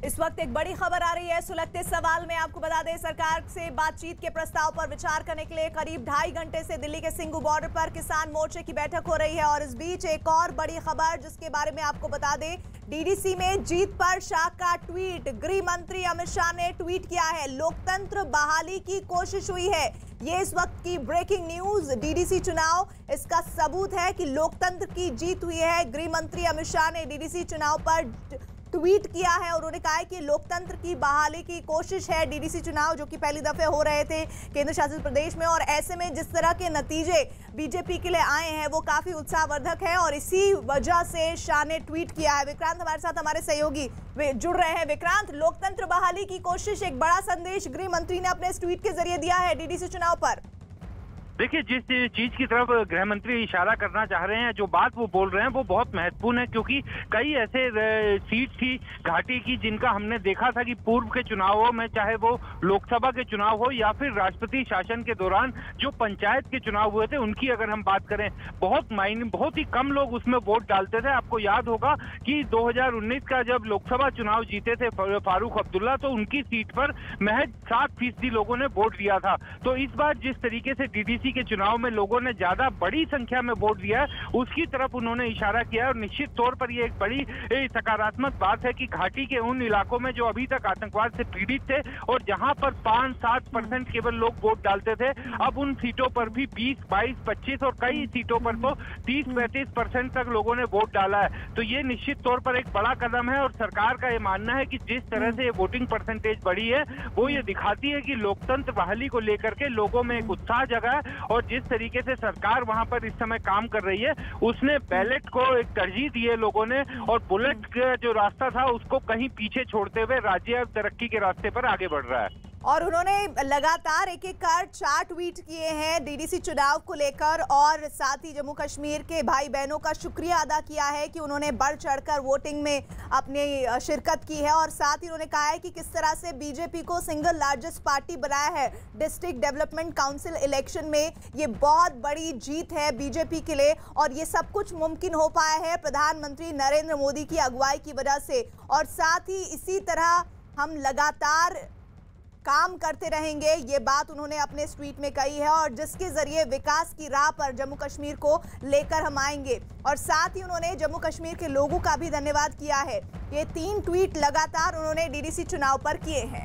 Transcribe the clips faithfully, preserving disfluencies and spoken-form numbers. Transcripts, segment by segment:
इस वक्त एक बड़ी खबर आ रही है सुलगते सवाल में। आपको बता दें, सरकार से बातचीत के प्रस्ताव पर विचार करने के लिए करीब ढाई घंटे से दिल्ली के सिंघू बॉर्डर पर किसान मोर्चे की बैठक हो रही है। और इस बीच एक और बड़ी खबर जिसके बारे में आपको बता दें, डीडीसी में जीत पर शाह का ट्वीट। गृह मंत्री अमित शाह ने ट्वीट किया है, लोकतंत्र बहाली की कोशिश हुई है। ये इस वक्त की ब्रेकिंग न्यूज। डीडीसी चुनाव इसका सबूत है कि लोकतंत्र की जीत हुई है। गृह मंत्री अमित शाह ने डीडीसी चुनाव पर ट्वीट किया है और उन्होंने कहा है कि लोकतंत्र की बहाली की कोशिश है। डीडीसी चुनाव जो कि पहली दफे हो रहे थे केंद्र शासित प्रदेश में, और ऐसे में जिस तरह के नतीजे बीजेपी के लिए आए हैं वो काफी उत्साहवर्धक है और इसी वजह से शाह ने ट्वीट किया है। विक्रांत हमारे साथ, हमारे सहयोगी जुड़ रहे हैं। विक्रांत, लोकतंत्र बहाली की कोशिश, एक बड़ा संदेश गृह मंत्री ने अपने इस ट्वीट के जरिए दिया है डीडीसी चुनाव पर। देखिए, जिस चीज की तरफ गृह मंत्री इशारा करना चाह रहे हैं, जो बात वो बोल रहे हैं वो बहुत महत्वपूर्ण है, क्योंकि कई ऐसे सीट थी घाटी की जिनका हमने देखा था कि पूर्व के चुनावों में, चाहे वो लोकसभा के चुनाव हो या फिर राष्ट्रपति शासन के दौरान जो पंचायत के चुनाव हुए थे, उनकी अगर हम बात करें, बहुत मायने बहुत ही कम लोग उसमें वोट डालते थे। आपको याद होगा कि दो हजार उन्नीस का जब लोकसभा चुनाव जीते थे फारूक अब्दुल्ला, तो उनकी सीट पर महज सात फीसदी लोगों ने वोट दिया था। तो इस बार जिस तरीके से डीडीसी के चुनाव में लोगों ने ज्यादा बड़ी संख्या में वोट दिया है, उसकी तरफ उन्होंने इशारा किया है। और निश्चित तौर पर ये एक बड़ी सकारात्मक बात है कि घाटी के उन इलाकों में जो अभी तक आतंकवाद से पीड़ित थे और जहां पर पांच सात परसेंट केवल लोग वोट डालते थे, अब उन सीटों पर भी बीस, बाईस, पच्चीस और कई सीटों पर तो तीस पैंतीस परसेंट तक लोगों ने वोट डाला है। तो ये निश्चित तौर पर एक बड़ा कदम है और सरकार का ये मानना है कि जिस तरह से ये वोटिंग परसेंटेज बढ़ी है, वो ये दिखाती है कि लोकतंत्र बहाली को लेकर के लोगों में एक उत्साह जगा है। और जिस तरीके से सरकार वहां पर इस समय काम कर रही है, उसने बैलेट को एक तरजीह दी है लोगों ने, और बुलेट का जो रास्ता था उसको कहीं पीछे छोड़ते हुए राज्य तरक्की के रास्ते पर आगे बढ़ रहा है। और उन्होंने लगातार एक एक कर चार ट्वीट किए हैं डीडीसी चुनाव को लेकर, और साथ ही जम्मू कश्मीर के भाई बहनों का शुक्रिया अदा किया है कि उन्होंने बढ़ चढ़कर वोटिंग में अपनी शिरकत की है। और साथ ही उन्होंने कहा है कि किस तरह से बीजेपी को सिंगल लार्जेस्ट पार्टी बनाया है डिस्ट्रिक्ट डेवलपमेंट काउंसिल इलेक्शन में। ये बहुत बड़ी जीत है बीजेपी के लिए और ये सब कुछ मुमकिन हो पाया है प्रधानमंत्री नरेंद्र मोदी की अगुवाई की वजह से। और साथ ही इसी तरह हम लगातार काम करते रहेंगे, ये बात उन्होंने अपने ट्वीट में कही है, और जिसके जरिए विकास की राह पर जम्मू कश्मीर को लेकर हम आएंगे। और साथ ही उन्होंने जम्मू कश्मीर के लोगों का भी धन्यवाद किया है। ये तीन ट्वीट लगातार उन्होंने डीडीसी चुनाव पर किए हैं।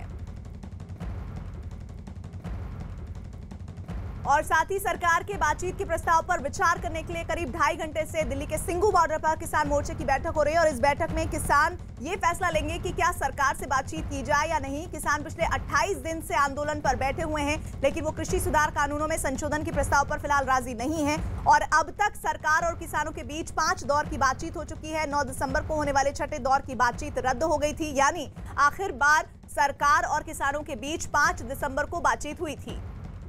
और साथ ही सरकार के बातचीत के प्रस्ताव पर विचार करने के लिए करीब ढाई घंटे से दिल्ली के सिंघू बॉर्डर पर किसान मोर्चे की बैठक हो रही है। और इस बैठक में किसान ये फैसला लेंगे कि क्या सरकार से बातचीत की जाए या नहीं। किसान पिछले अट्ठाईस दिन से आंदोलन पर बैठे हुए हैं, लेकिन वो कृषि सुधार कानूनों में संशोधन के प्रस्ताव पर फिलहाल राजी नहीं है। और अब तक सरकार और किसानों के बीच पांच दौर की बातचीत हो चुकी है। नौ दिसंबर को होने वाले छठे दौर की बातचीत रद्द हो गई थी, यानी आखिर बार सरकार और किसानों के बीच पांच दिसंबर को बातचीत हुई थी।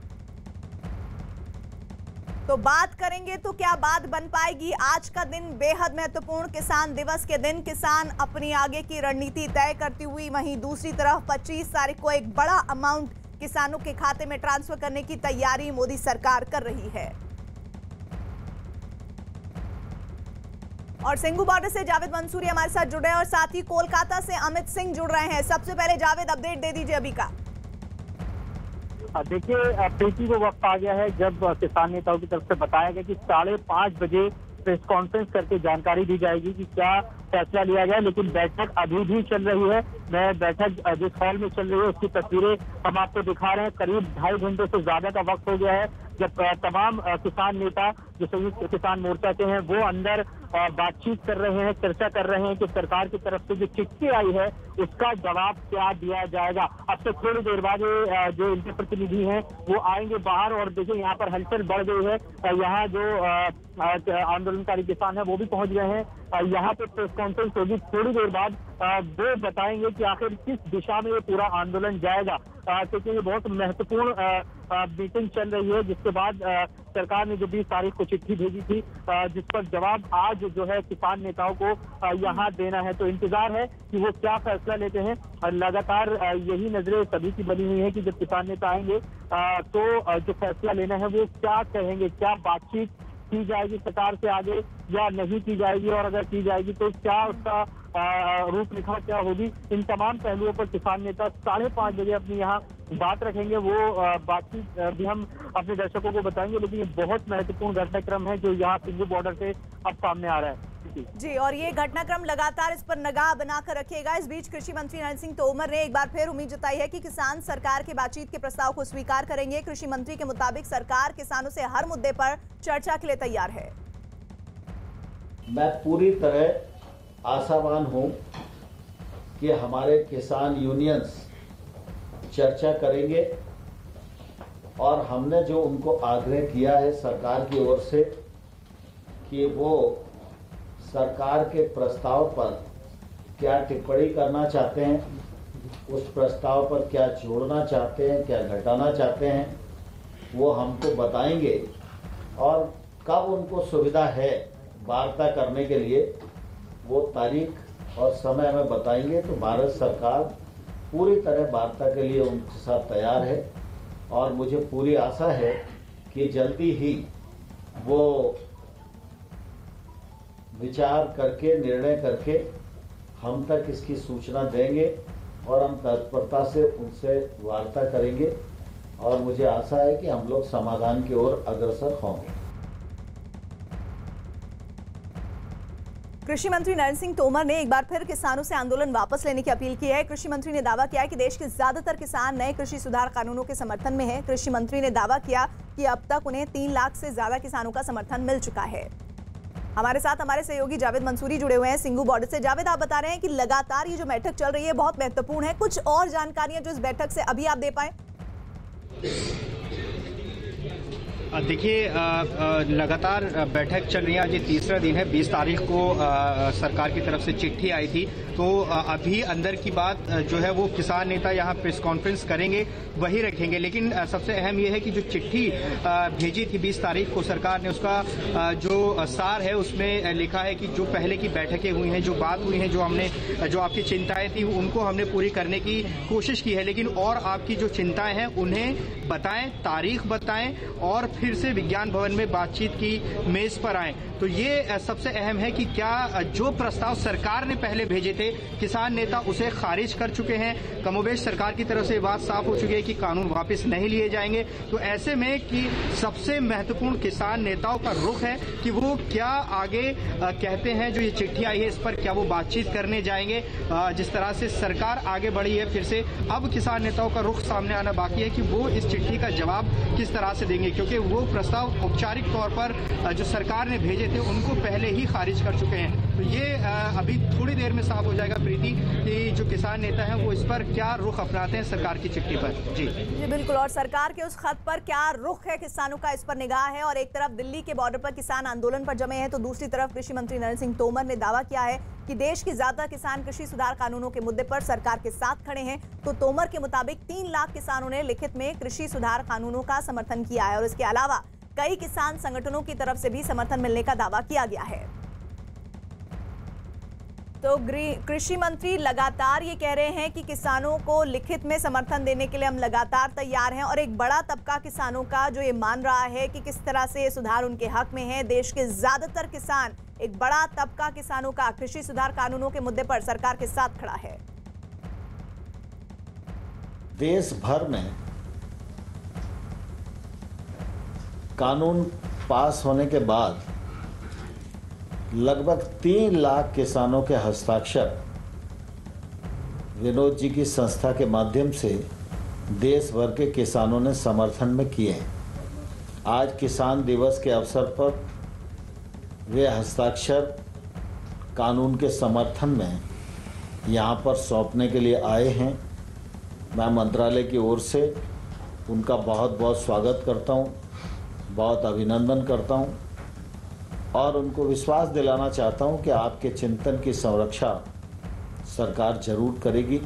तो बात करेंगे तो क्या बात बन पाएगी। आज का दिन बेहद महत्वपूर्ण, किसान दिवस के दिन किसान अपनी आगे की रणनीति तय करती हुई, वहीं दूसरी तरफ पच्चीस तारीख को एक बड़ा अमाउंट किसानों के खाते में ट्रांसफर करने की तैयारी मोदी सरकार कर रही है। और सिंघू बॉर्डर से जावेद मंसूरी हमारे साथ जुड़ रहे हैं और साथ ही कोलकाता से अमित सिंह जुड़ रहे हैं। सबसे पहले जावेद, अपडेट दे दीजिए अभी का। देखिए, प्रीति को वक्त आ गया है जब किसान नेताओं की तरफ से बताया गया कि साढ़े पाँच बजे प्रेस कॉन्फ्रेंस करके जानकारी दी जाएगी कि क्या फैसला लिया गया। लेकिन बैठक अभी भी चल रही है। मैं बैठक जिस हॉल में चल रही है उसकी तस्वीरें हम आपको दिखा रहे हैं। करीब ढाई घंटे से ज्यादा का वक्त हो गया है जब तमाम किसान नेता जो संयुक्त किसान मोर्चा के हैं वो अंदर बातचीत कर रहे हैं, चर्चा कर रहे हैं कि सरकार की तरफ से जो चिट्ठी आई है उसका जवाब क्या दिया जाएगा। अब से थोड़ी देर बाद जो इनके प्रतिनिधि हैं वो आएंगे बाहर, और देखिए यहाँ पर हलचल बढ़ गई है। यहाँ जो आंदोलनकारी किसान है वो भी पहुंच गए हैं। यहाँ पे प्रेस कॉन्फ्रेंस होगी थोड़ी देर बाद, वो बताएंगे कि आखिर किस दिशा में ये पूरा आंदोलन जाएगा, क्योंकि ये बहुत महत्वपूर्ण मीटिंग चल रही है। जिसके बाद सरकार ने जो बीस तारीख को चिट्ठी भेजी थी जिस पर जवाब आज जो है किसान नेताओं को यहाँ देना है। तो इंतजार है कि वो क्या फैसला लेते हैं। और लगातार यही नजरें सभी की बनी हुई है कि जब किसान नेता आएंगे तो जो फैसला लेना है वो क्या कहेंगे, क्या बातचीत की जाएगी सरकार से आगे या नहीं की जाएगी, और अगर की जाएगी तो क्या उसका रूपरेखा क्या होगी, इन तमाम पहलुओं पर किसान नेता साढ़े पाँच बजे अपनी यहाँ बात रखेंगे। वो बातचीत भी हम अपने दर्शकों को बताएंगे, लेकिन ये बहुत महत्वपूर्ण घटनाक्रम है जो यहाँ सिंघू बॉर्डर से अब सामने आ रहा है। जी, और ये घटनाक्रम लगातार इस पर निगाह बनाकर रखेगा। इस बीच कृषि मंत्री नरेंद्र सिंह तोमर ने एक बार फिर उम्मीद जताई है कि किसान सरकार के बातचीत के प्रस्ताव को स्वीकार करेंगे। कृषि मंत्री के मुताबिक सरकार किसानों से हर मुद्दे पर चर्चा के लिए तैयार है। मैं पूरी तरह आशावान हूं कि हमारे किसान यूनियंस चर्चा करेंगे और हमने जो उनको आग्रह किया है सरकार की ओर से कि वो सरकार के प्रस्ताव पर क्या टिप्पणी करना चाहते हैं, उस प्रस्ताव पर क्या जोड़ना चाहते हैं, क्या घटाना चाहते हैं, वो हमको बताएंगे और कब उनको सुविधा है वार्ता करने के लिए वो तारीख और समय हमें बताएंगे। तो भारत सरकार पूरी तरह वार्ता के लिए उनके साथ तैयार है और मुझे पूरी आशा है कि जल्दी ही वो विचार करके निर्णय करके हम तक इसकी सूचना देंगे और हम तत्परता से उनसे वार्ता करेंगे और मुझे आशा है कि हम लोग समाधान की ओर अग्रसर होंगे। कृषि मंत्री नरेंद्र सिंह तोमर ने एक बार फिर किसानों से आंदोलन वापस लेने की अपील की है। कृषि मंत्री ने दावा किया है कि देश के ज्यादातर किसान नए कृषि सुधार कानूनों के समर्थन में हैं। कृषि मंत्री ने दावा किया कि अब तक उन्हें तीन लाख से ज्यादा किसानों का समर्थन मिल चुका है। हमारे साथ हमारे सहयोगी जावेद मंसूरी जुड़े हुए हैं सिंघू बॉर्डर से। जावेद, आप बता रहे हैं कि लगातार ये जो बैठक चल रही है बहुत महत्वपूर्ण है। कुछ और जानकारियां जो इस बैठक से अभी आप दे पाए? देखिए, लगातार बैठक चल रही है। आज ये तीसरा दिन है। बीस तारीख को आ, सरकार की तरफ से चिट्ठी आई थी, तो आ, अभी अंदर की बात जो है वो किसान नेता यहाँ प्रेस कॉन्फ्रेंस करेंगे, वही रखेंगे। लेकिन आ, सबसे अहम ये है कि जो चिट्ठी आ, भेजी थी बीस तारीख को सरकार ने, उसका आ, जो सार है उसमें लिखा है कि जो पहले की बैठकें हुई हैं, जो बात हुई है, जो हमने जो आपकी चिंताएं थी उनको हमने पूरी करने की कोशिश की है, लेकिन और आपकी जो चिंताएं हैं उन्हें बताएं, तारीख बताएं और फिर से विज्ञान भवन में बातचीत की मेज पर आए। तो ये सबसे अहम है कि क्या जो प्रस्ताव सरकार ने पहले भेजे थे किसान नेता उसे खारिज कर चुके हैं। कमोबेश सरकार की तरफ से बात साफ हो चुकी है कि कानून वापस नहीं लिए जाएंगे। तो ऐसे में कि सबसे महत्वपूर्ण किसान नेताओं का रुख है कि वो क्या आगे कहते हैं। जो ये चिट्ठी आई है इस पर क्या वो बातचीत करने जाएंगे। जिस तरह से सरकार आगे बढ़ी है, फिर से अब किसान नेताओं का रुख सामने आना बाकी है कि वो इस चिट्ठी का जवाब किस तरह से देंगे, क्योंकि वो प्रस्ताव औपचारिक तौर पर जो सरकार ने भेजे थे उनको पहले ही खारिज कर चुके हैं। तो ये अभी थोड़ी देर में साफ हो जाएगा प्रीति कि जो किसान नेता हैं वो इस पर क्या रुख अपनाते हैं सरकार की चिट्ठी पर। जी जी बिल्कुल, और सरकार के उस खत पर क्या रुख है किसानों का, इस पर निगाह है। और एक तरफ दिल्ली के बॉर्डर पर किसान आंदोलन पर जमे हैं, तो दूसरी तरफ कृषि मंत्री नरेंद्र सिंह तोमर ने दावा किया है कि देश के ज्यादा किसान कृषि सुधार कानूनों के मुद्दे पर सरकार के साथ खड़े हैं। तो तोमर के मुताबिक तीन लाख किसानों ने लिखित में कृषि सुधार कानूनों का समर्थन किया है और इसके अलावा कई किसान संगठनों की तरफ से भी समर्थन मिलने का दावा किया गया है। तो कृषि मंत्री लगातार ये कह रहे हैं कि किसानों को लिखित में समर्थन देने के लिए हम लगातार तैयार हैं, और एक बड़ा तबका किसानों का जो ये मान रहा है कि किस तरह से ये सुधार उनके हक में है। देश के ज्यादातर किसान, एक बड़ा तबका किसानों का कृषि सुधार कानूनों के मुद्दे पर सरकार के साथ खड़ा है। देश भर में कानून पास होने के बाद लगभग तीन लाख किसानों के हस्ताक्षर विनोद जी की संस्था के माध्यम से देश भर के किसानों ने समर्थन में किए हैं। आज किसान दिवस के अवसर पर वे हस्ताक्षर कानून के समर्थन में यहाँ पर सौंपने के लिए आए हैं। मैं मंत्रालय की ओर से उनका बहुत बहुत स्वागत करता हूँ, बहुत अभिनंदन करता हूँ और उनको विश्वास दिलाना चाहता हूँ कि आपके चिंतन की संरक्षा सरकार जरूर करेगी।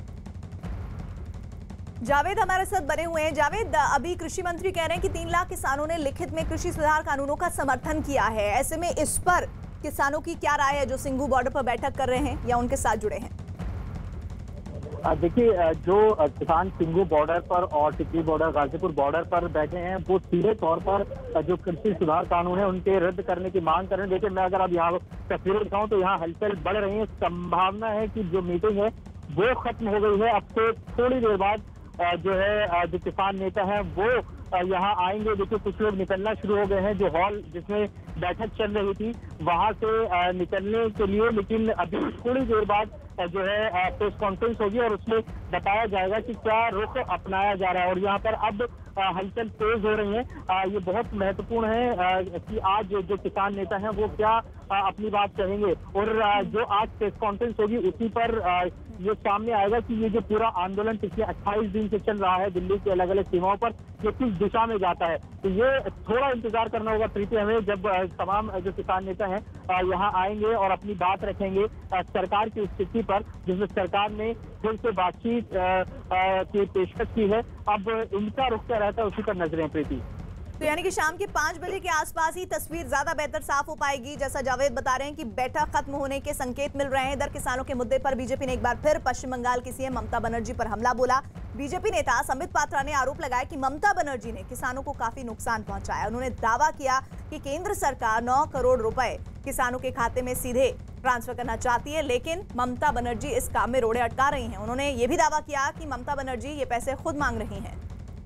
जावेद हमारे साथ बने हुए हैं। जावेद, अभी कृषि मंत्री कह रहे हैं कि तीन लाख किसानों ने लिखित में कृषि सुधार कानूनों का समर्थन किया है। ऐसे में इस पर किसानों की क्या राय है जो सिंघू बॉर्डर पर बैठक कर रहे हैं या उनके साथ जुड़े हैं? देखिए, जो किसान सिंगू बॉर्डर पर और टिकरी बॉर्डर, गाजीपुर बॉर्डर पर बैठे हैं, वो सीधे तौर पर जो कृषि सुधार कानून है उनके रद्द करने की मांग कर रहे हैं। देखिए, मैं अगर अब यहाँ तस्वीरें दिखाऊं तो यहाँ हलचल बढ़ रही है। संभावना है कि जो मीटिंग है वो खत्म हो गई है। अब से थोड़ी देर बाद जो है जो किसान नेता है वो यहाँ आएंगे। देखिए, कुछ लोग निकलना शुरू हो गए हैं। जो हॉल जिसमें बैठक चल रही थी वहां से निकलने के लिए, लेकिन अभी थोड़ी देर बाद जो है प्रेस कॉन्फ्रेंस होगी और उसमें बताया जाएगा कि क्या रुख अपनाया जा रहा है। और यहाँ पर अब हलचल तेज हो रही है। ये बहुत महत्वपूर्ण है कि आज जो किसान नेता हैं वो क्या अपनी बात कहेंगे, और जो आज प्रेस कॉन्फ्रेंस होगी उसी पर ये सामने आएगा कि ये जो पूरा आंदोलन पिछले अट्ठाईस दिन से चल रहा है दिल्ली की अलग अलग सीमाओं पर, ये किस दिशा में जाता है। तो ये थोड़ा इंतजार करना होगा प्रीति हमें, जब तमाम जो किसान नेता हैं यहाँ आएंगे और अपनी बात रखेंगे सरकार की स्थिति पर, जिसमें सरकार ने फिर से बातचीत की पेशकश की है। अब इनका रुख क्या रहता है उसी पर नजरें प्रीति। तो यानी कि शाम के पांच बजे के आसपास ही तस्वीर ज्यादा बेहतर साफ हो पाएगी। जैसा जावेद बता रहे हैं कि बैठक खत्म होने के संकेत मिल रहे हैं। इधर किसानों के मुद्दे पर बीजेपी ने एक बार फिर पश्चिम बंगाल की सीएम ममता बनर्जी पर हमला बोला। बीजेपी नेता संबित पात्रा ने आरोप लगाया कि ममता बनर्जी ने किसानों को काफी नुकसान पहुंचाया। उन्होंने दावा किया कि केंद्र सरकार नौ करोड़ रुपए किसानों के खाते में सीधे ट्रांसफर करना चाहती है, लेकिन ममता बनर्जी इस काम में रोड़े अटका रही हैं। उन्होंने ये भी दावा किया कि ममता बनर्जी ये पैसे खुद मांग रही हैं।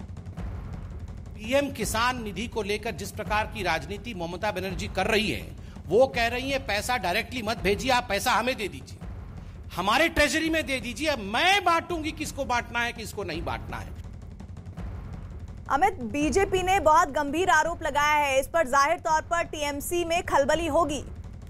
पीएम किसान निधि को लेकर जिस प्रकार की राजनीति ममता बनर्जी कर रही है, वो कह रही है पैसा डायरेक्टली मत भेजिए, आप पैसा हमें दे दीजिए, हमारे ट्रेजरी में दे दीजिए, मैं बांटूंगी किसको बांटना है किसको नहीं बांटना है। अमित, बीजेपी ने बहुत गंभीर आरोप लगाया है, इस पर जाहिर तौर पर टीएमसी में खलबली होगी।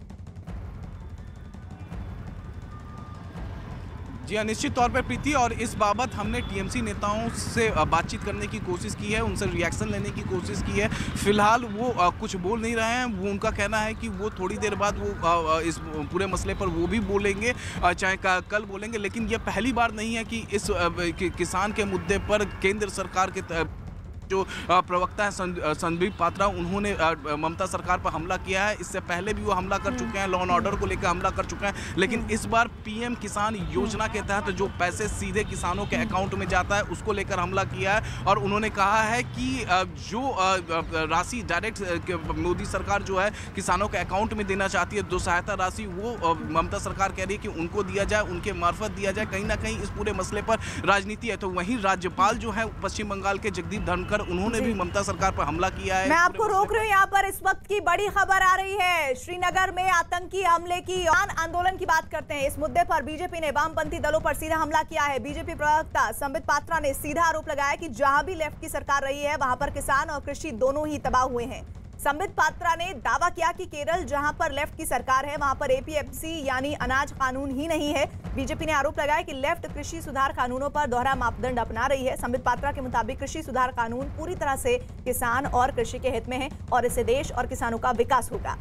जी हाँ, निश्चित तौर पर प्रीति, और इस बाबत हमने टीएमसी नेताओं से बातचीत करने की कोशिश की है, उनसे रिएक्शन लेने की कोशिश की है। फिलहाल वो कुछ बोल नहीं रहे हैं। वो उनका कहना है कि वो थोड़ी देर बाद वो इस पूरे मसले पर वो भी बोलेंगे, चाहे कल बोलेंगे, लेकिन ये पहली बार नहीं है कि इस किसान के मुद्दे पर केंद्र सरकार के जो प्रवक्ता है संबित पात्रा, उन्होंने ममता सरकार पर हमला किया है। इससे पहले भी वो हमला कर चुके हैं, लॉ एंड ऑर्डर को लेकर हमला कर चुके हैं, लेकिन इस बार पीएम किसान योजना के तहत जो पैसे सीधे किसानों के अकाउंट में जाता है उसको लेकर हमला किया है। और उन्होंने कहा है कि जो राशि डायरेक्ट मोदी सरकार जो है किसानों के अकाउंट में देना चाहती है, जो सहायता राशि, वो ममता सरकार कह रही है कि उनको दिया जाए, उनके मार्फत दिया जाए। कहीं ना कहीं इस पूरे मसले पर राजनीति है। तो वहीं राज्यपाल जो है पश्चिम बंगाल के जगदीप धनखड़, उन्होंने भी ममता सरकार पर हमला किया है। मैं आपको रोक रही हूँ यहाँ पर। इस वक्त की बड़ी खबर आ रही है, श्रीनगर में आतंकी हमले की। आंदोलन की बात करते हैं। इस मुद्दे पर बीजेपी ने वामपंथी दलों पर सीधा हमला किया है। बीजेपी प्रवक्ता संबित पात्रा ने सीधा आरोप लगाया कि जहां भी लेफ्ट की सरकार रही है वहां पर किसान और कृषि दोनों ही तबाह हुए हैं। संबित पात्रा ने दावा किया कि केरल जहां पर लेफ्ट की सरकार है वहां पर एपीएमसी यानी अनाज कानून ही नहीं है। बीजेपी ने आरोप लगाया कि लेफ्ट कृषि सुधार कानूनों पर दोहरा मापदंड अपना रही है। संबित पात्रा के मुताबिक कृषि सुधार कानून पूरी तरह से किसान और कृषि के हित में है और इससे देश और किसानों का विकास होगा।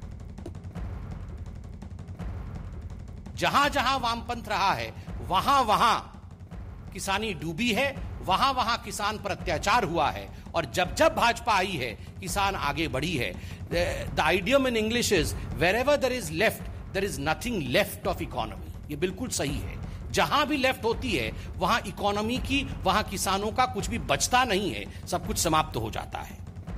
जहां जहां वामपंथ रहा है वहां वहां किसानी डूबी है, वहां वहां किसान पर अत्याचार हुआ है, और जब जब भाजपा आई है किसान आगे बढ़ी है। The idiom in English is wherever there is left there is nothing left of economy. ये बिल्कुल सही है। जहां भी लेफ्ट होती है वहां इकोनॉमी की, वहां किसानों का कुछ भी बचता नहीं है, सब कुछ समाप्त हो जाता है।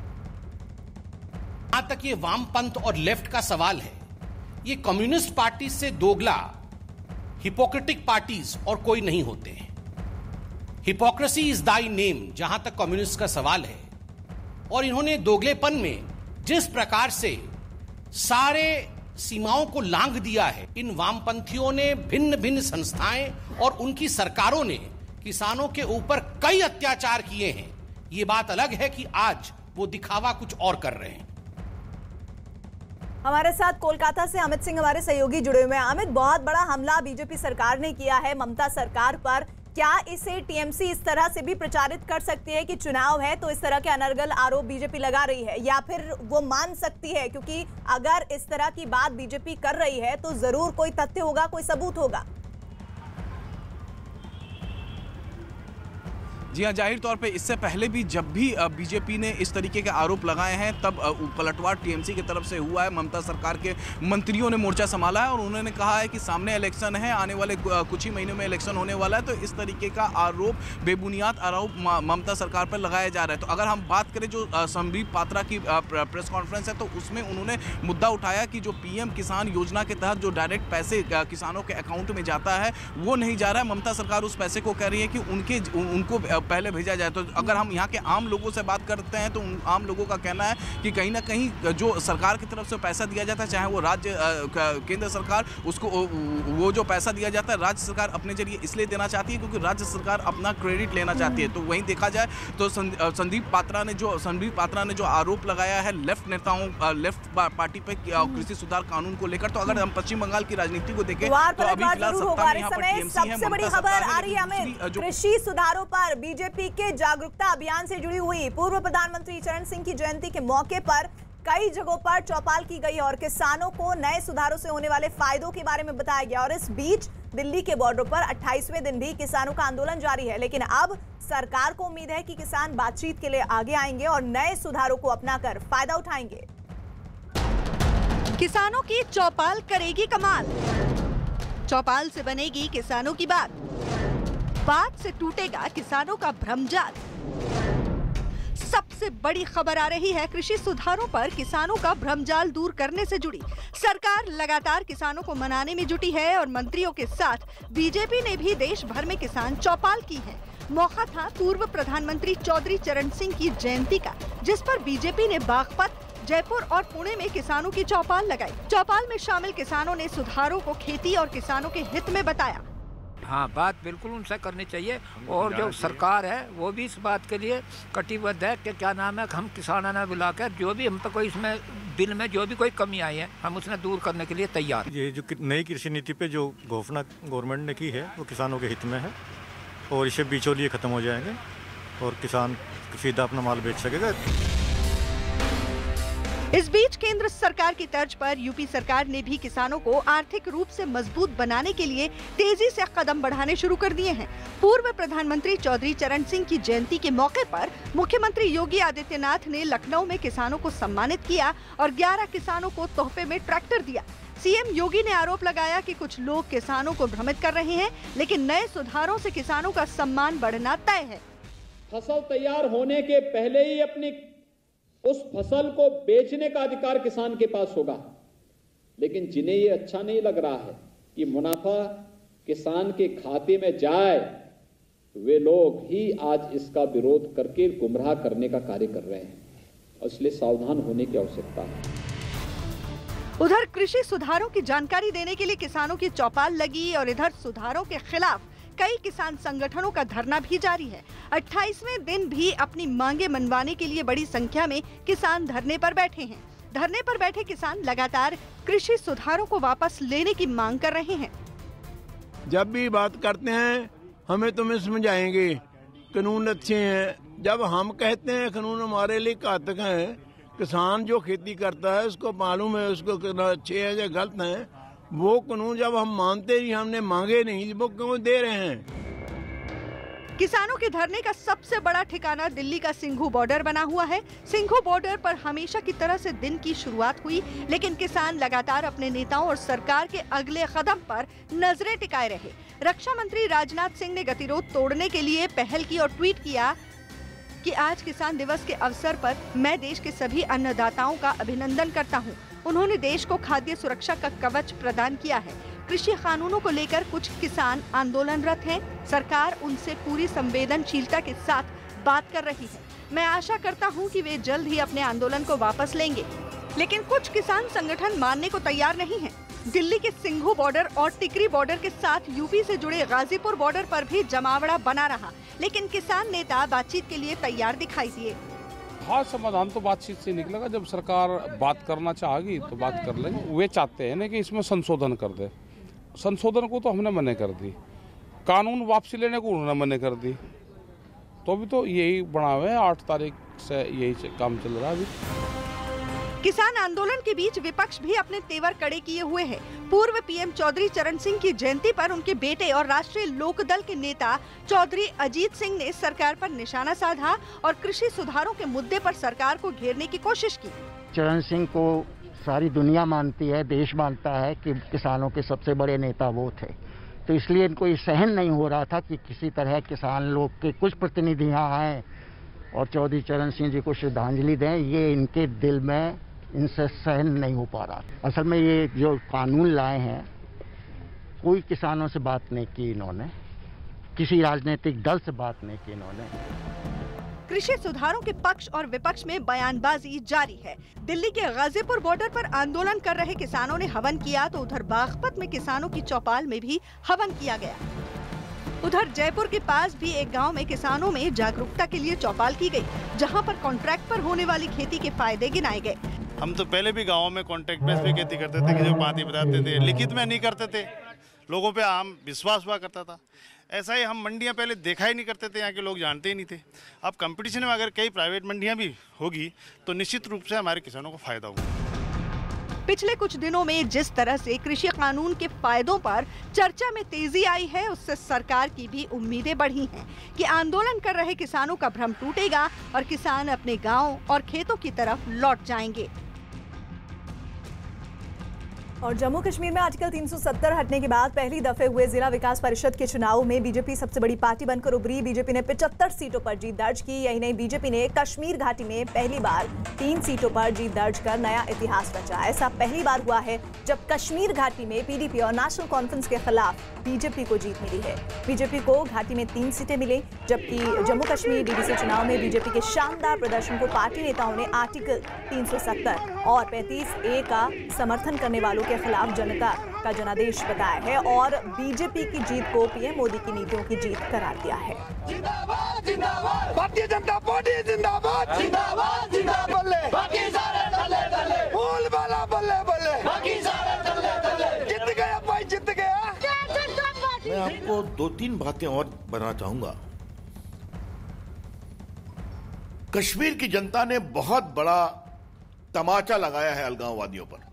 जहां तक ये वामपंथ और लेफ्ट का सवाल है, ये कम्युनिस्ट पार्टी से दोगला हिपोक्रेटिक पार्टीज और कोई नहीं होते हैं। हिपोक्रेसी इज दाई नेम, जहां तक कम्युनिस्ट का सवाल है। और इन्होंने दोगलेपन में जिस प्रकार से सारे सीमाओं को लांघ दिया है, इन वामपंथियों ने, भिन्न भिन्न संस्थाएं और उनकी सरकारों ने किसानों के ऊपर कई अत्याचार किए हैं। ये बात अलग है कि आज वो दिखावा कुछ और कर रहे हैं। हमारे साथ कोलकाता से अमित सिंह हमारे सहयोगी जुड़े हुए हैं। अमित, बहुत बड़ा हमला बीजेपी सरकार ने किया है ममता सरकार पर। क्या इसे टीएमसी इस तरह से भी प्रचारित कर सकती है कि चुनाव है तो इस तरह के अनर्गल आरोप बीजेपी लगा रही है, या फिर वो मान सकती है, क्योंकि अगर इस तरह की बात बीजेपी कर रही है तो जरूर कोई तथ्य होगा, कोई सबूत होगा? जी हाँ, जाहिर तौर पे इससे पहले भी जब भी बीजेपी ने इस तरीके के आरोप लगाए हैं तब पलटवार टीएमसी की तरफ से हुआ है। ममता सरकार के मंत्रियों ने मोर्चा संभाला है और उन्होंने कहा है कि सामने इलेक्शन है, आने वाले कुछ ही महीनों में इलेक्शन होने वाला है, तो इस तरीके का आरोप, बेबुनियाद आरोप ममता सरकार पर लगाया जा रहा है। तो अगर हम बात करें जो संबित पात्रा की प्रेस कॉन्फ्रेंस है तो उसमें उन्होंने मुद्दा उठाया कि जो पीएम किसान योजना के तहत जो डायरेक्ट पैसे किसानों के अकाउंट में जाता है वो नहीं जा रहा है। ममता सरकार उस पैसे को कह रही है कि उनके उनको पहले भेजा जाए। तो अगर हम यहाँ के आम लोगों से बात करते हैं तो उन आम लोगों का कहना है कि कहीं ना कहीं जो सरकार की तरफ से पैसा दिया जाता है, चाहे वो राज्य केंद्र सरकार, उसको वो जो पैसा दिया जाता है राज्य सरकार अपने जरिए इसलिए देना चाहती है क्योंकि राज्य सरकार अपना क्रेडिट लेना चाहती है। तो वहीं देखा जाए तो संदीप पात्रा ने जो संदीप पात्रा ने जो आरोप लगाया है लेफ्ट नेताओं, लेफ्ट पार्टी पे कृषि सुधार कानून को लेकर, तो अगर हम पश्चिम बंगाल की राजनीति को देखें तो अभी फिलहाल सत्ता में यहाँ पर टीएमसी है। सबसे बड़ी खबर आ रही है हमें कृषि सुधारों पर बीजेपी के जागरूकता अभियान से जुड़ी हुई। पूर्व प्रधानमंत्री चरण सिंह की जयंती के मौके पर कई जगहों पर चौपाल की गई और किसानों को नए सुधारों से होने वाले फायदों के बारे में बताया गया। और इस बीच दिल्ली के बॉर्डर पर अट्ठाईसवें दिन भी किसानों का आंदोलन जारी है, लेकिन अब सरकार को उम्मीद है कि किसान बातचीत के लिए आगे आएंगे और नए सुधारों को अपनाकर फायदा उठाएंगे। किसानों की चौपाल करेगी कमाल, चौपाल से बनेगी किसानों की बात, बात से टूटेगा किसानों का भ्रमजाल। सबसे बड़ी खबर आ रही है कृषि सुधारों पर किसानों का भ्रमजाल दूर करने से जुड़ी। सरकार लगातार किसानों को मनाने में जुटी है और मंत्रियों के साथ बीजेपी ने भी देश भर में किसान चौपाल की है। मौका था पूर्व प्रधानमंत्री चौधरी चरण सिंह की जयंती का, जिस पर बीजेपी ने बागपत, जयपुर और पुणे में किसानों की चौपाल लगाई। चौपाल में शामिल किसानों ने सुधारों को खेती और किसानों के हित में बताया। हाँ, बात बिल्कुल उनसे करनी चाहिए और जो सरकार है वो भी इस बात के लिए कटिबद्ध है कि क्या नाम है, हम किसानों ने बुलाकर जो भी हम पे कोई इसमें बिल में जो भी कोई कमी आई है हम उसने दूर करने के लिए तैयार। ये जो नई कृषि नीति पे जो घोषणा गवर्नमेंट ने की है वो किसानों के हित में है और इसे बिचौलिए खत्म हो जाएंगे और किसान सीधा अपना माल बेच सकेगा। इस बीच केंद्र सरकार की तर्ज पर यूपी सरकार ने भी किसानों को आर्थिक रूप से मजबूत बनाने के लिए तेजी से कदम बढ़ाने शुरू कर दिए हैं। पूर्व प्रधानमंत्री चौधरी चरण सिंह की जयंती के मौके पर मुख्यमंत्री योगी आदित्यनाथ ने लखनऊ में किसानों को सम्मानित किया और ग्यारह किसानों को तोहफे में ट्रैक्टर दिया। सीएम योगी ने आरोप लगाया कि कुछ लोग किसानों को भ्रमित कर रहे हैं, लेकिन नए सुधारों से किसानों का सम्मान बढ़ना तय है। फसल तैयार होने के पहले ही अपनी उस फसल को बेचने का अधिकार किसान के पास होगा, लेकिन जिन्हें ये अच्छा नहीं लग रहा है कि मुनाफा किसान के खाते में जाए, वे लोग ही आज इसका विरोध करके गुमराह करने का कार्य कर रहे हैं और इसलिए सावधान होने की आवश्यकता है। उधर कृषि सुधारों की जानकारी देने के लिए किसानों की चौपाल लगी और इधर सुधारों के खिलाफ कई किसान संगठनों का धरना भी जारी है। अट्ठाईसवें दिन भी अपनी मांगे मनवाने के लिए बड़ी संख्या में किसान धरने पर बैठे हैं। धरने पर बैठे किसान लगातार कृषि सुधारों को वापस लेने की मांग कर रहे हैं। जब भी बात करते हैं हमें तुम्हें समझाएंगे कानून अच्छे हैं, जब हम कहते हैं कानून हमारे लिए घातक हैं, किसान जो खेती करता है उसको मालूम है उसको अच्छे है या गलत है, वो कानून जब हम मानते ही हमने मांगे नहीं, वो क्यों दे रहे हैं। किसानों के धरने का सबसे बड़ा ठिकाना दिल्ली का सिंघू बॉर्डर बना हुआ है। सिंघू बॉर्डर पर हमेशा की तरह से दिन की शुरुआत हुई, लेकिन किसान लगातार अपने नेताओं और सरकार के अगले कदम पर नजरें टिकाए रहे। रक्षा मंत्री राजनाथ सिंह ने गतिरोध तोड़ने के लिए पहल की और ट्वीट किया कि आज किसान दिवस के अवसर पर मैं देश के सभी अन्नदाताओं का अभिनंदन करता हूं। उन्होंने देश को खाद्य सुरक्षा का कवच प्रदान किया है। कृषि कानूनों को लेकर कुछ किसान आंदोलनरत हैं। सरकार उनसे पूरी संवेदनशीलता के साथ बात कर रही है। मैं आशा करता हूं कि वे जल्द ही अपने आंदोलन को वापस लेंगे, लेकिन कुछ किसान संगठन मानने को तैयार नहीं हैं। दिल्ली के सिंघू बॉर्डर और टिकरी बॉर्डर के साथ यूपी से जुड़े गाजीपुर बॉर्डर पर भी जमावड़ा बना रहा, लेकिन किसान नेता बातचीत के लिए तैयार दिखाई दिए। हाँ, समाधान तो बातचीत से निकलेगा। जब सरकार बात करना चाहेगी तो बात कर लेंगे। वे चाहते हैं ना कि इसमें संशोधन कर दे। संशोधन को तो हमने मना कर दी, कानून वापसी लेने को उन्होंने मना कर दी, तो अभी तो यही बना हुआ है। आठ तारीख से यही काम चल रहा है अभी। किसान आंदोलन के बीच विपक्ष भी अपने तेवर कड़े किए हुए है। पूर्व पीएम चौधरी चरण सिंह की जयंती पर उनके बेटे और राष्ट्रीय लोकदल के नेता चौधरी अजीत सिंह ने सरकार पर निशाना साधा और कृषि सुधारों के मुद्दे पर सरकार को घेरने की कोशिश की। चरण सिंह को सारी दुनिया मानती है, देश मानता है कि किसानों के सबसे बड़े नेता वो थे, तो इसलिए इनको ये सहन नहीं हो रहा था कि किसी तरह किसान लोग के कुछ प्रतिनिधि यहाँ आए और चौधरी चरण सिंह जी को श्रद्धांजलि दें। ये इनके दिल में इनसे सहन नहीं हो पा रहा। असल में ये जो कानून लाए हैं, कोई किसानों से बात नहीं की इन्होंने, किसी राजनीतिक दल से बात नहीं की इन्होंने। कृषि सुधारों के पक्ष और विपक्ष में बयानबाजी जारी है। दिल्ली के गाजीपुर बॉर्डर पर आंदोलन कर रहे किसानों ने हवन किया तो उधर बागपत में किसानों की चौपाल में भी हवन किया गया। उधर जयपुर के पास भी एक गांव में किसानों में जागरूकता के लिए चौपाल की गई, जहां पर कॉन्ट्रैक्ट पर होने वाली खेती के फायदे गिनाए गए। हम तो पहले भी गाँव में कॉन्ट्रैक्ट बेस पे खेती करते थे कि जो बातें बताते थे, लिखित में नहीं करते थे, लोगों पे आम विश्वास हुआ करता था। ऐसा ही हम मंडियां पहले देखा ही नहीं करते थे, यहाँ के लोग जानते ही नहीं थे। अब कंपटीशन में अगर कई प्राइवेट मंडियां भी होगी तो निश्चित रूप से हमारे किसानों को फायदा होगा। पिछले कुछ दिनों में जिस तरह से कृषि कानून के फायदों पर चर्चा में तेजी आई है, उससे सरकार की भी उम्मीदें बढ़ी हैं कि आंदोलन कर रहे किसानों का भ्रम टूटेगा और किसान अपने गाँव और खेतों की तरफ लौट जाएंगे। और जम्मू कश्मीर में आर्टिकल तीन सौ सत्तर हटने के बाद पहली दफे हुए जिला विकास परिषद के चुनाव में बीजेपी सबसे बड़ी पार्टी बनकर उभरी। बीजेपी ने पचहत्तर सीटों पर जीत दर्ज की। यही नहीं, बीजेपी ने कश्मीर घाटी में पहली बार तीन सीटों पर जीत दर्ज कर नया इतिहास रचा। ऐसा पहली बार हुआ है जब कश्मीर घाटी में पीडीपी और नेशनल कॉन्फ्रेंस के खिलाफ बीजेपी को जीत मिली है। बीजेपी को घाटी में तीन सीटें मिली, जबकि जम्मू कश्मीर डीडीसी चुनाव में बीजेपी के शानदार प्रदर्शन को पार्टी नेताओं ने आर्टिकल तीन सौ सत्तर और पैंतीस ए का समर्थन करने वालों के खिलाफ जनता का जनादेश बताया है और बीजेपी की जीत को पीएम मोदी की नीतियों की जीत करार दिया है। जिंदाबाद जिंदाबाद भारतीय जनता पार्टी जिंदाबाद जिंदाबाद जिंदाबाद बल्ले बाकी सारे दल्ले दल्ले फूल वाला बल्ले बल्ले बाकी सारे दल्ले दल्ले जीत गया भाई जीत गया। मैं आपको दो तीन बातें और बताना चाहूंगा। कश्मीर की जनता ने बहुत बड़ा तमाचा लगाया है अलगाववादियों पर।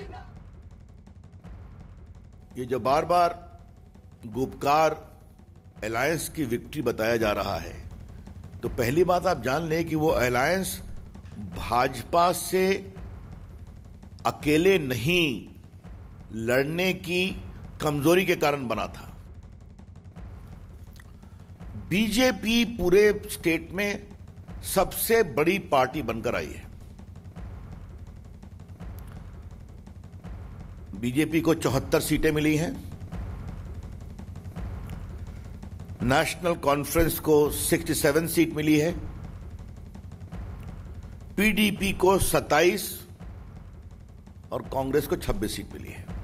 ये जो बार बार गुपकार अलायंस की विक्ट्री बताया जा रहा है, तो पहली बात आप जान लें कि वो अलायंस भाजपा से अकेले नहीं लड़ने की कमजोरी के कारण बना था। बीजेपी पूरे स्टेट में सबसे बड़ी पार्टी बनकर आई है। बीजेपी को चौहत्तर सीटें मिली हैं, नेशनल कॉन्फ्रेंस को सड़सठ सीट मिली है, पीडीपी को सत्ताईस और कांग्रेस को छब्बीस सीट मिली है।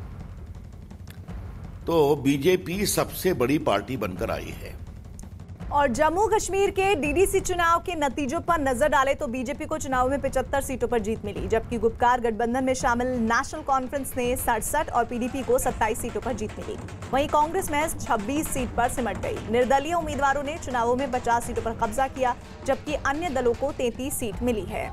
तो बीजेपी सबसे बड़ी पार्टी बनकर आई है। और जम्मू कश्मीर के डीडीसी चुनाव के नतीजों पर नजर डालें तो बीजेपी को चुनाव में पचहत्तर सीटों पर जीत मिली, जबकि गुपकार गठबंधन में शामिल नेशनल कॉन्फ्रेंस ने सड़सठ और पीडीपी को सत्ताईस सीटों पर जीत मिली। वहीं कांग्रेस महज छब्बीस सीट पर सिमट गई। निर्दलीय उम्मीदवारों ने चुनावों में पचास सीटों पर कब्जा किया, जबकि अन्य दलों को तैंतीस सीट मिली है।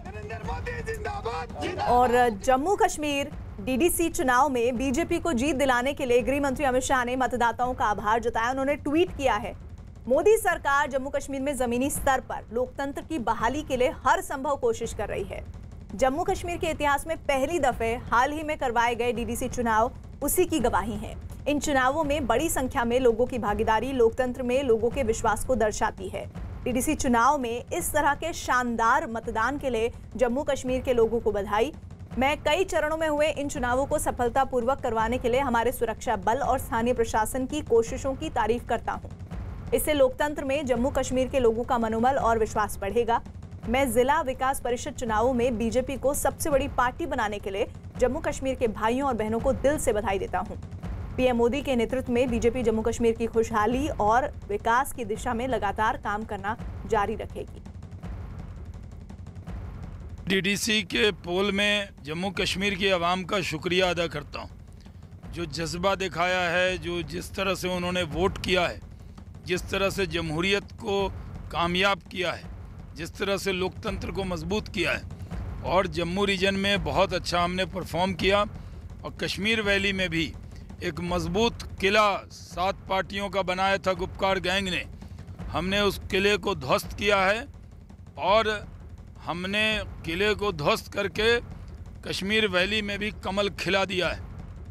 और जम्मू कश्मीर डीडीसी चुनाव में बीजेपी को जीत दिलाने के लिए गृह मंत्री अमित शाह ने मतदाताओं का आभार जताया। उन्होंने ट्वीट किया है, मोदी सरकार जम्मू कश्मीर में जमीनी स्तर पर लोकतंत्र की बहाली के लिए हर संभव कोशिश कर रही है। जम्मू कश्मीर के इतिहास में पहली दफे हाल ही में करवाए गए डीडीसी चुनाव उसी की गवाही हैं। इन चुनावों में बड़ी संख्या में लोगों की भागीदारी लोकतंत्र में लोगों के विश्वास को दर्शाती है। डीडीसी चुनाव में इस तरह के शानदार मतदान के लिए जम्मू कश्मीर के लोगों को बधाई। मैं कई चरणों में हुए इन चुनावों को सफलतापूर्वक करवाने के लिए हमारे सुरक्षा बल और स्थानीय प्रशासन की कोशिशों की तारीफ करता हूं। इससे लोकतंत्र में जम्मू कश्मीर के लोगों का मनोबल और विश्वास बढ़ेगा। मैं जिला विकास परिषद चुनावों में बीजेपी को सबसे बड़ी पार्टी बनाने के लिए जम्मू कश्मीर के भाइयों और बहनों को दिल से बधाई देता हूं। पीएम मोदी के नेतृत्व में बीजेपी जम्मू कश्मीर की खुशहाली और विकास की दिशा में लगातार काम करना जारी रखेगी। डीडीसी के पोल में जम्मू कश्मीर की आवाम का शुक्रिया अदा करता हूं। जो जज्बा दिखाया है, जो जिस तरह से उन्होंने वोट किया है, जिस तरह से जमहूरियत को कामयाब किया है, जिस तरह से लोकतंत्र को मजबूत किया है, और जम्मू रीजन में बहुत अच्छा हमने परफॉर्म किया और कश्मीर वैली में भी एक मजबूत किला सात पार्टियों का बनाया था गुपकार गैंग ने। हमने उस किले को ध्वस्त किया है और हमने किले को ध्वस्त करके कश्मीर वैली में भी कमल खिला दिया है।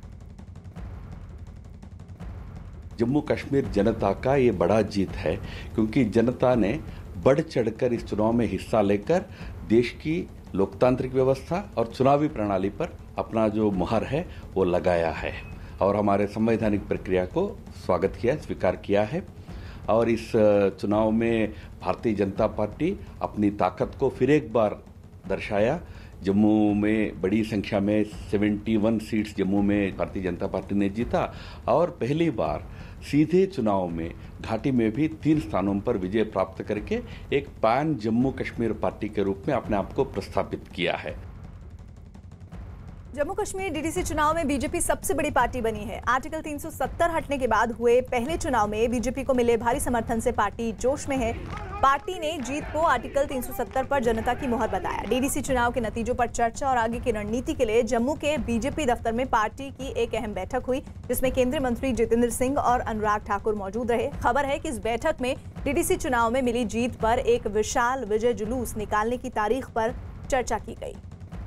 जम्मू कश्मीर जनता का ये बड़ा जीत है, क्योंकि जनता ने बढ़ चढ़कर इस चुनाव में हिस्सा लेकर देश की लोकतांत्रिक व्यवस्था और चुनावी प्रणाली पर अपना जो मुहर है वो लगाया है और हमारे संवैधानिक प्रक्रिया को स्वागत किया, स्वीकार किया है। और इस चुनाव में भारतीय जनता पार्टी अपनी ताकत को फिर एक बार दर्शाया। जम्मू में बड़ी संख्या में इकहत्तर सीट्स जम्मू में भारतीय जनता पार्टी ने जीता और पहली बार सीधे चुनाव में घाटी में भी तीन स्थानों पर विजय प्राप्त करके एक पैन जम्मू कश्मीर पार्टी के रूप में अपने आप को प्रस्थापित किया है। जम्मू कश्मीर डीडीसी चुनाव में बीजेपी सबसे बड़ी पार्टी बनी है। आर्टिकल तीन सौ सत्तर हटने के बाद हुए पहले चुनाव में बीजेपी को मिले भारी समर्थन से पार्टी जोश में है। पार्टी ने जीत को आर्टिकल तीन सौ सत्तर पर जनता की मोहर बताया। डीडीसी चुनाव के नतीजों पर चर्चा और आगे की रणनीति के लिए जम्मू के बीजेपी दफ्तर में पार्टी की एक अहम बैठक हुई, जिसमें केंद्रीय मंत्री जितेंद्र सिंह और अनुराग ठाकुर मौजूद रहे। खबर है कि इस बैठक में डीडीसी चुनाव में मिली जीत पर एक विशाल विजय जुलूस निकालने की तारीख पर चर्चा की गई।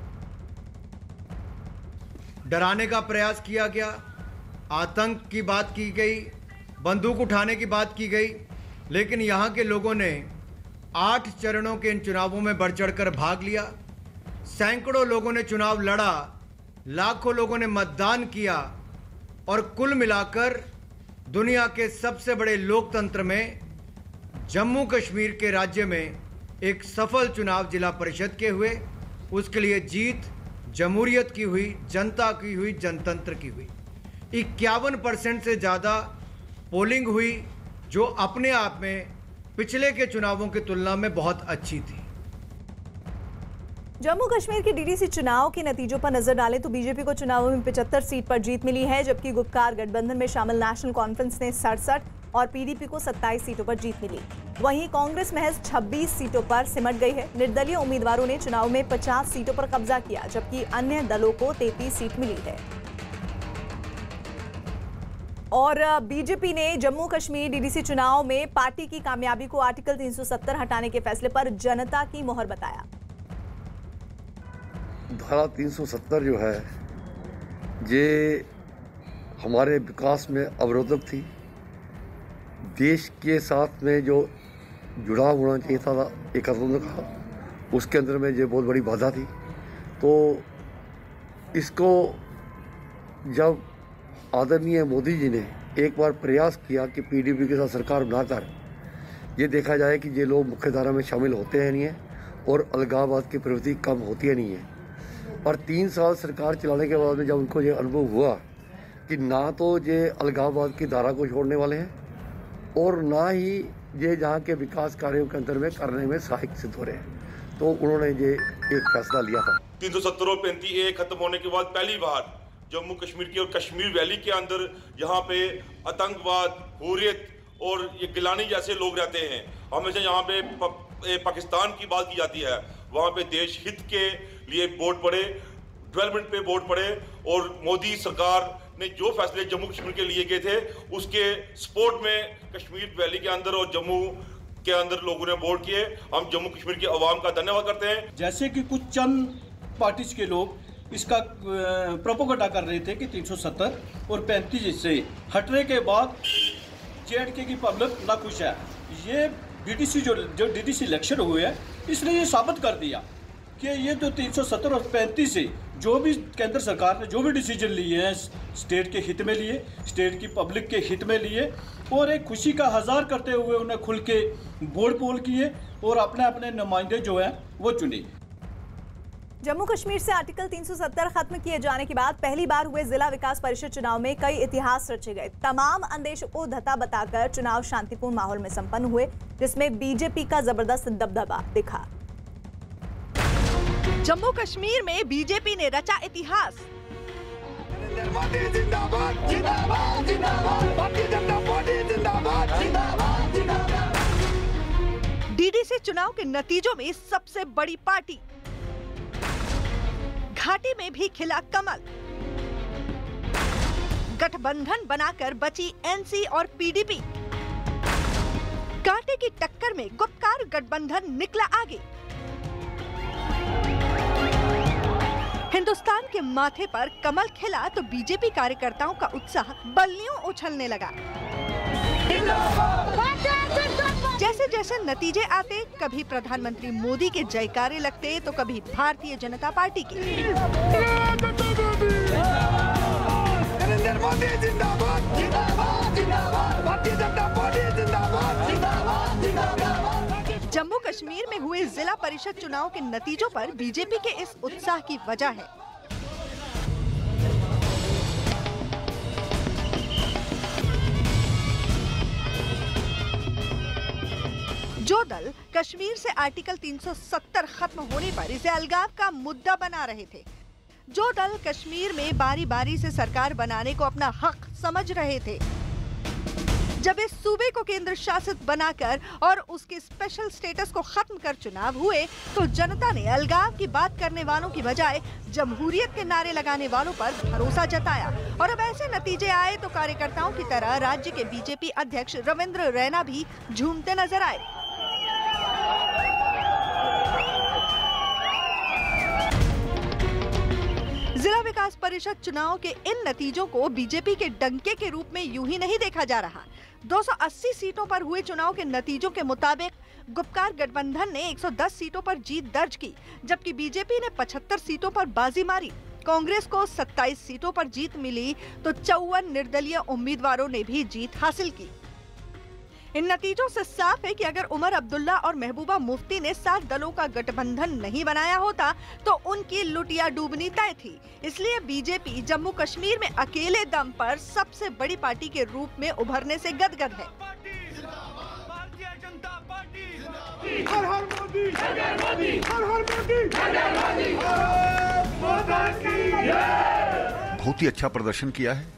डराने का प्रयास किया गया, आतंक की बात की गई, बंदूक उठाने की बात की गई, लेकिन यहाँ के लोगों ने आठ चरणों के इन चुनावों में बढ़ चढ़कर भाग लिया। सैकड़ों लोगों ने चुनाव लड़ा, लाखों लोगों ने मतदान किया और कुल मिलाकर दुनिया के सबसे बड़े लोकतंत्र में जम्मू कश्मीर के राज्य में एक सफल चुनाव जिला परिषद के हुए। उसके लिए जीत जमहूरियत की हुई, जनता की हुई, जनतंत्र की हुई। इक्यावन परसेंट से ज़्यादा पोलिंग हुई, जो अपने आप में पिछले के चुनावों की तुलना में बहुत अच्छी थी। जम्मू कश्मीर के डीडीसी चुनाव के नतीजों पर नजर डालें तो बीजेपी को चुनावों में पचहत्तर सीट पर जीत मिली है, जबकि गुपकार गठबंधन में शामिल नेशनल कॉन्फ्रेंस ने सड़सठ और पीडीपी को सत्ताईस सीटों पर जीत मिली। वहीं कांग्रेस महज छब्बीस सीटों पर सिमट गई है। निर्दलीय उम्मीदवारों ने चुनाव में पचास सीटों पर कब्जा किया, जबकि अन्य दलों को तैंतीस सीट मिली है। और बीजेपी ने जम्मू कश्मीर डीडीसी चुनाव में पार्टी की कामयाबी को आर्टिकल तीन सौ सत्तर हटाने के फैसले पर जनता की मोहर बताया। धारा तीन सौ सत्तर जो है ये हमारे विकास में अवरोधक थी। देश के साथ में जो जुड़ाव होना चाहिए था एक आंदोलन का, उसके अंदर में ये बहुत बड़ी बाधा थी। तो इसको जब आदरणीय मोदी जी ने एक बार प्रयास किया कि पीडीपी के साथ सरकार बनाकर ये देखा जाए कि ये लोग मुख्यधारा में शामिल होते हैं नहीं है और अलगाववाद की प्रवृत्ति कम होती है नहीं है, और तीन साल सरकार चलाने के बाद में जब उनको ये अनुभव हुआ कि ना तो ये अलगाववाद की धारा को छोड़ने वाले हैं और ना ही ये जहाँ के विकास कार्यों के अंदर में करने में सहायक सिद्ध हो रहे हैं, तो उन्होंने ये एक फैसला लिया था। तीन सौ सत्तर और पैंतीस ए खत्म होने के बाद पहली बार जम्मू कश्मीर की और कश्मीर वैली के अंदर यहाँ पे आतंकवाद, हुर्रियत और ये गिलानी जैसे लोग रहते हैं। हमेशा यहाँ पे प, पाकिस्तान की बात की जाती है, वहाँ पे देश हित के लिए वोट पड़े, डेवलपमेंट पे वोट पड़े, और मोदी सरकार ने जो फैसले जम्मू कश्मीर के लिए गए थे उसके सपोर्ट में कश्मीर वैली के अंदर और जम्मू के अंदर लोगों ने वोट किए। हम जम्मू कश्मीर की आवाम का धन्यवाद करते हैं। जैसे कि कुछ चंद पार्टीज के लोग इसका प्रोपोगंडा कर रहे थे कि तीन सौ सत्तर और पैंतीस से हटने के बाद जेएंडके की पब्लिक नाखुश है। ये डीडीसी जो जो डीडीसी इलेक्शन हुए हैं इसने ये साबित कर दिया कि ये जो तीन सौ सत्तर और पैंतीस से जो भी केंद्र सरकार ने जो भी डिसीजन लिए हैं स्टेट के हित में लिए, स्टेट की पब्लिक के हित में लिए, और एक खुशी का हजार करते हुए उन्हें खुल के वोट पोल किए और अपने अपने नुमाइंदे जो है वो चुने। जम्मू कश्मीर से आर्टिकल तीन सौ सत्तर खत्म किए जाने के बाद पहली बार हुए जिला विकास परिषद चुनाव में कई इतिहास रचे गए। तमाम अंदेशों को धता बताकर चुनाव शांतिपूर्ण माहौल में संपन्न हुए, जिसमें बीजेपी का जबरदस्त दबदबा दिखा। जम्मू कश्मीर में बीजेपी ने रचा इतिहास। डीडीसी चुनाव के नतीजों में सबसे बड़ी पार्टी, घाटी में भी खिला कमल। गठबंधन बनाकर बची एनसी और पीडीपी। कांटे की टक्कर में गुप्तकार गठबंधन निकला आगे। हिंदुस्तान के माथे पर कमल खिला तो बीजेपी कार्यकर्ताओं का उत्साह बल्लियों उछलने लगा। जैसे जैसे नतीजे आते, कभी प्रधानमंत्री मोदी के जयकारे लगते तो कभी भारतीय जनता पार्टी के। नरेंद्र मोदी जिंदाबाद, जिंदाबाद, जिंदाबाद, भारतीय जनता पार्टी जिंदाबाद, जिंदाबाद, जिंदाबाद। जम्मू कश्मीर में हुए जिला परिषद चुनाव के नतीजों पर बीजेपी के इस उत्साह की वजह है। जो दल कश्मीर से आर्टिकल तीन सौ सत्तर खत्म होने पर इसे अलगाव का मुद्दा बना रहे थे, जो दल कश्मीर में बारी बारी से सरकार बनाने को अपना हक समझ रहे थे, जब इस सूबे को केंद्र शासित बनाकर और उसके स्पेशल स्टेटस को खत्म कर चुनाव हुए, तो जनता ने अलगाव की बात करने वालों की बजाय जमहूरियत के नारे लगाने वालों पर भरोसा जताया। और अब ऐसे नतीजे आए तो कार्यकर्ताओं की तरह राज्य के बीजेपी अध्यक्ष रविंद्र रैना भी झूमते नजर आए। जिला विकास परिषद चुनाव के इन नतीजों को बीजेपी के डंके के रूप में यूं ही नहीं देखा जा रहा। दो सौ अस्सी सीटों पर हुए चुनाव के नतीजों के मुताबिक गुप्तकार गठबंधन ने एक सौ दस सीटों पर जीत दर्ज की, जबकि बीजेपी ने पचहत्तर सीटों पर बाजी मारी। कांग्रेस को सत्ताईस सीटों पर जीत मिली तो चौवन निर्दलीय उम्मीदवारों ने भी जीत हासिल की। इन नतीजों से साफ है कि अगर उमर अब्दुल्ला और महबूबा मुफ्ती ने सात दलों का गठबंधन नहीं बनाया होता तो उनकी लुटिया डूबनी तय थी। इसलिए बीजेपी जम्मू कश्मीर में अकेले दम पर सबसे बड़ी पार्टी के रूप में उभरने से गदगद है। हर हर मोदी, हर हर मोदी, हर हर मोदी, बहुत ही अच्छा प्रदर्शन किया है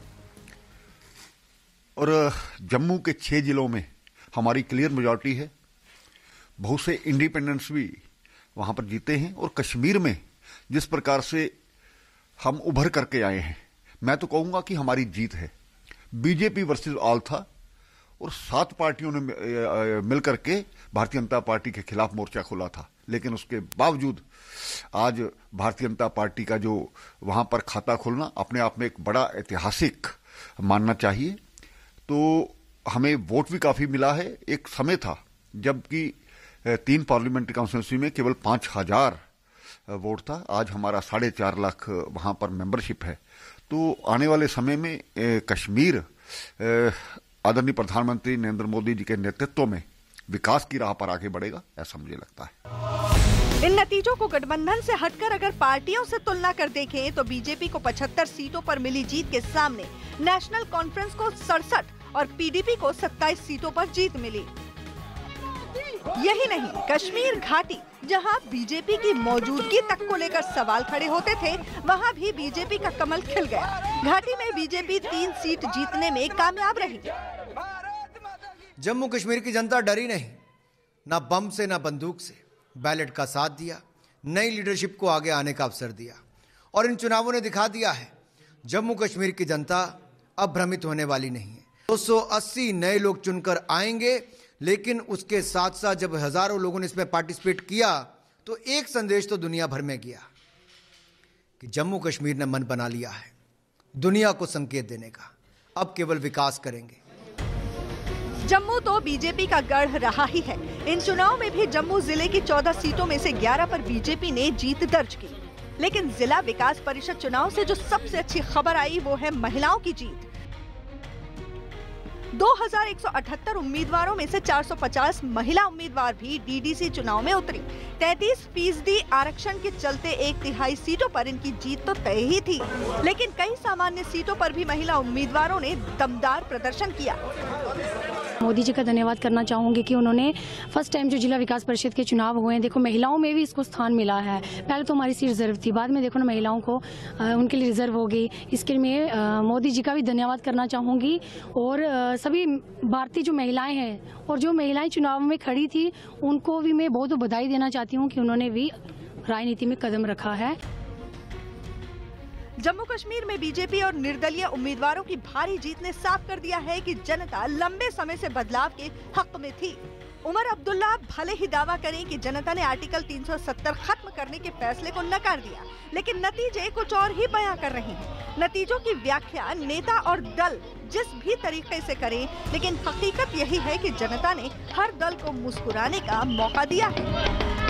और जम्मू के छह जिलों में हमारी क्लियर मेजॉरिटी है। बहुत से इंडिपेंडेंट्स भी वहां पर जीते हैं और कश्मीर में जिस प्रकार से हम उभर करके आए हैं, मैं तो कहूंगा कि हमारी जीत है। बीजेपी वर्सेस ऑल था और सात पार्टियों ने मिलकर के भारतीय जनता पार्टी के खिलाफ मोर्चा खोला था, लेकिन उसके बावजूद आज भारतीय जनता पार्टी का जो वहां पर खाता खोलना अपने आप में एक बड़ा ऐतिहासिक मानना चाहिए। तो हमें वोट भी काफी मिला है। एक समय था जबकि तीन पार्लियामेंट्री कॉन्स्टिट्यूंसी में केवल पांच हजार वोट था, आज हमारा साढ़े चार लाख वहां पर मेंबरशिप है। तो आने वाले समय में कश्मीर आदरणीय प्रधानमंत्री नरेंद्र मोदी जी के नेतृत्व में विकास की राह पर आगे बढ़ेगा, ऐसा मुझे लगता है। इन नतीजों को गठबंधन से हटकर अगर पार्टियों से तुलना कर देखें तो बीजेपी को पचहत्तर सीटों पर मिली जीत के सामने नेशनल कॉन्फ्रेंस को सड़सठ और पीडीपी को सत्ताईस सीटों पर जीत मिली। यही नहीं, कश्मीर घाटी जहां बीजेपी की मौजूदगी तक को लेकर सवाल खड़े होते थे, वहां भी बीजेपी का कमल खिल गया। घाटी में बीजेपी तीन सीट जीतने में कामयाब रही। जम्मू कश्मीर की जनता डरी नहीं, ना बम से ना बंदूक से बैलेट का साथ दिया, नई लीडरशिप को आगे आने का अवसर दिया और इन चुनावों ने दिखा दिया है जम्मू कश्मीर की जनता अब भ्रमित होने वाली नहीं है। दो सौ अस्सी नए लोग चुनकर आएंगे, लेकिन उसके साथ साथ जब हजारों लोगों ने इसमें पार्टिसिपेट किया तो एक संदेश तो दुनिया भर में गया कि जम्मू कश्मीर ने मन बना लिया है दुनिया को संकेत देने का, अब केवल विकास करेंगे। जम्मू तो बीजेपी का गढ़ रहा ही है। इन चुनाव में भी जम्मू जिले की चौदह सीटों में से ग्यारह पर बीजेपी ने जीत दर्ज की। लेकिन जिला विकास परिषद चुनाव से जो सबसे अच्छी खबर आई वो है महिलाओं की जीत। दो हज़ार एक सौ अठहत्तर उम्मीदवारों में से चार सौ पचास महिला उम्मीदवार भी डीडीसी चुनाव में उतरी। तैंतीस फीसदी आरक्षण के चलते एक तिहाई सीटों पर इनकी जीत तो तय ही थी, लेकिन कई सामान्य सीटों पर भी महिला उम्मीदवारों ने दमदार प्रदर्शन किया। मोदी जी का धन्यवाद करना चाहूँगी कि उन्होंने फर्स्ट टाइम जो जिला विकास परिषद के चुनाव हुए हैं, देखो महिलाओं में भी इसको स्थान मिला है। पहले तो हमारी सीट रिजर्व थी, बाद में देखो ना महिलाओं को आ, उनके लिए रिजर्व हो गई। इसके लिए आ, मोदी जी का भी धन्यवाद करना चाहूँगी और आ, सभी भारतीय जो महिलाएं हैं और जो महिलाएं चुनाव में खड़ी थी उनको भी मैं बहुत बधाई देना चाहती हूँ कि उन्होंने भी राजनीति में कदम रखा है। जम्मू कश्मीर में बीजेपी और निर्दलीय उम्मीदवारों की भारी जीत ने साफ कर दिया है कि जनता लंबे समय से बदलाव के हक में थी। उमर अब्दुल्ला भले ही दावा करें कि जनता ने आर्टिकल तीन सौ सत्तर खत्म करने के फैसले को नकार दिया, लेकिन नतीजे कुछ और ही बयां कर रहे हैं। नतीजों की व्याख्या नेता और दल जिस भी तरीके से करें, लेकिन हकीकत यही है कि जनता ने हर दल को मुस्कुराने का मौका दिया है।